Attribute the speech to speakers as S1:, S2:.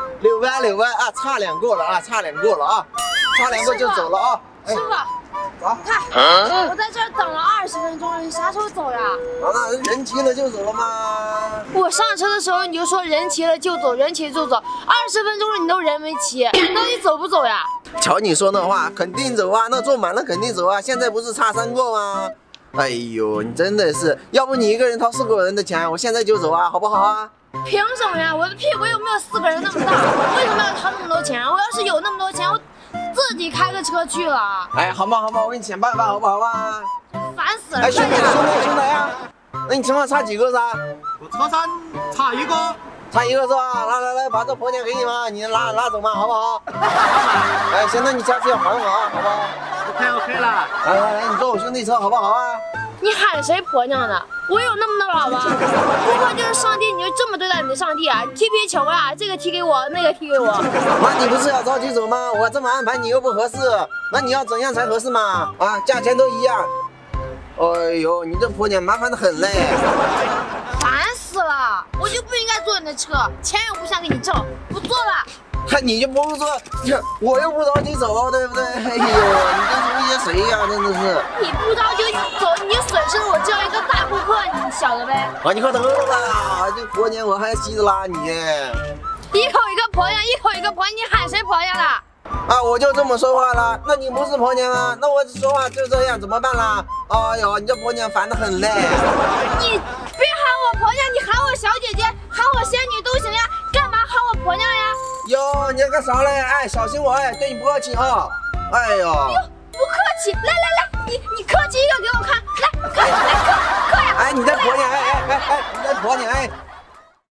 S1: 6班啊，差2个了啊，差2个了啊，差2个就走了啊。
S2: 师傅，
S1: 走，
S2: 看，我在这儿等了20分钟了，你啥时候走呀？
S1: 那人齐了就走了吗？
S2: 我上车的时候你就说人齐了就走，人齐了就走，20分钟了你都人没齐，你到底走不走呀？
S1: 瞧你说那话，肯定走啊，那坐满了肯定走啊，现在不是差3个吗？哎呦，你真的是，要不你一个人掏4个人的钱，我现在就走啊，好不好啊？
S2: 凭什么呀？我的屁股又没有4个人那么大，为什么要掏那么多钱？我要是有那么多钱，我自己开个车去了。
S1: 哎，好嘛，我给你想办法，好不好啊？
S2: 烦死了！
S1: 哎，兄弟呀，那你车上差几个噻？
S3: 我车上差1个。
S1: 差1个是吧？来，把这婆娘给你嘛，你拿走嘛，好不好？哎，行，那你下次要还我啊，好不好
S3: ？OK 了。
S1: 来，你坐我兄弟车好不好啊？
S2: 你喊谁婆娘呢？我有那么的老吗？不过就是上帝，你就这么对待你的上帝啊？踢皮球啊，这个踢给我，那个踢给我。
S1: 那你不是要着急走吗？我这么安排你又不合适，那你要怎样才合适嘛？啊，价钱都一样。哎呦，你这婆娘麻烦得很嘞。
S2: 烦死了！我就不应该坐你的车，钱又不想给你挣，不坐了。
S1: 看你就不是说，我又不着急走，对不对？哎呦，你这是威胁谁呀？真的是！
S2: 你不着急走，你就损失了我这样一个大顾客，你晓得呗？
S1: 啊，你快得了吧！这婆娘我还稀得拉你。
S2: 一口一个婆娘，一口一个婆娘，你喊谁婆娘了？
S1: 啊，我就这么说话了，那你不是婆娘啊？那我说话就这样，怎么办啦？哎呦，你这婆娘烦得很嘞！
S2: 你别喊我婆娘，你喊我小姐姐，喊我仙女都行呀，干嘛喊我婆娘呀？
S1: 哟，你要干啥嘞？哎，小心我哎，对你不客气啊！哎呦，
S2: 不客气，来，你客气一个给我看，来磕呀！
S1: 哎，你这婆娘，你这婆娘，